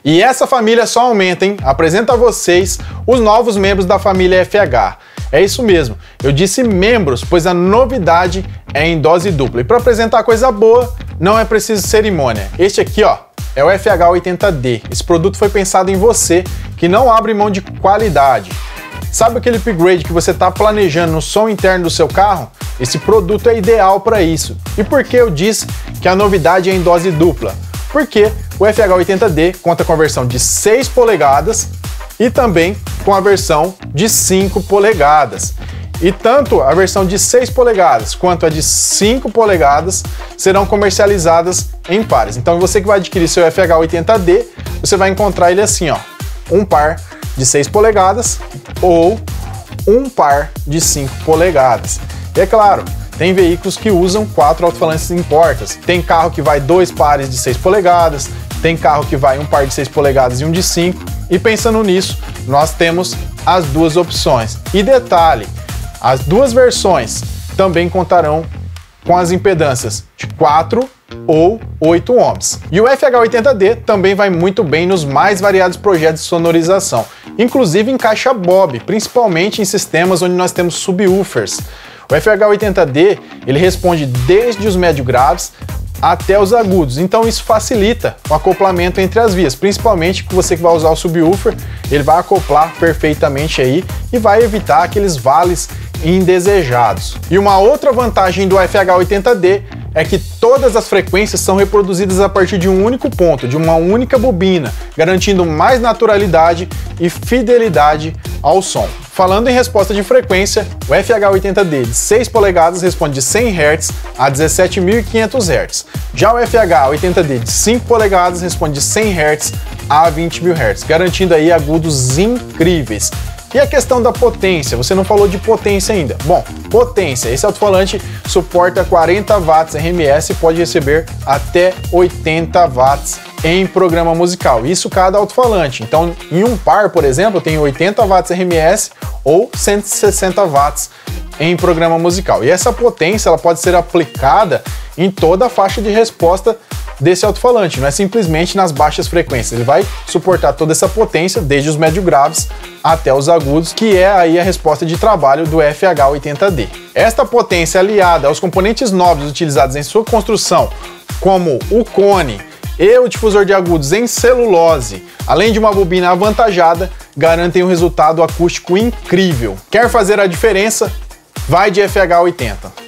E essa família só aumenta, hein? Apresento a vocês os novos membros da família FH. É isso mesmo, eu disse membros, pois a novidade é em dose dupla. E para apresentar coisa boa, não é preciso cerimônia. Este aqui, ó, é o FH80D. Esse produto foi pensado em você, que não abre mão de qualidade. Sabe aquele upgrade que você está planejando no som interno do seu carro? Esse produto é ideal para isso. E por que eu disse que a novidade é em dose dupla? Porque o FH80D conta com a versão de 6 polegadas e também com a versão de 5 polegadas. E tanto a versão de 6 polegadas quanto a de 5 polegadas serão comercializadas em pares. Então você que vai adquirir seu FH80D, você vai encontrar ele assim, ó, um par de 6 polegadas ou um par de 5 polegadas. E é claro, tem veículos que usam 4 alto-falantes em portas. Tem carro que vai 2 pares de 6 polegadas, tem carro que vai um par de 6 polegadas e um de 5. E pensando nisso, nós temos as duas opções. E detalhe, as duas versões também contarão com as impedâncias de 4 ou 8 ohms. E o FH80D também vai muito bem nos mais variados projetos de sonorização, inclusive em caixa Bob, principalmente em sistemas onde nós temos subwoofers. O FH80D, ele responde desde os médio graves até os agudos, então isso facilita o acoplamento entre as vias, principalmente que você que vai usar o subwoofer, ele vai acoplar perfeitamente aí e vai evitar aqueles vales indesejados. E uma outra vantagem do FH80D é que todas as frequências são reproduzidas a partir de um único ponto, de uma única bobina, garantindo mais naturalidade e fidelidade ao som. Falando em resposta de frequência, o FH80D de 6 polegadas responde de 100 Hz a 17.500 Hz. Já o FH80D de 5 polegadas responde de 100 Hz a 20.000 Hz, garantindo aí agudos incríveis. E a questão da potência, você não falou de potência ainda. Bom, potência, esse alto-falante suporta 40 watts RMS e pode receber até 80 watts em programa musical. Isso cada alto-falante. Então, em um par, por exemplo, tem 80 watts RMS ou 160 watts em programa musical. E essa potência ela pode ser aplicada em toda a faixa de resposta desse alto-falante, não é simplesmente nas baixas frequências. Ele vai suportar toda essa potência, desde os médio graves até os agudos, que é aí a resposta de trabalho do FH80D. Esta potência aliada aos componentes nobres utilizados em sua construção, como o cone e o difusor de agudos em celulose, além de uma bobina avantajada, garantem um resultado acústico incrível. Quer fazer a diferença? Vai de FH80.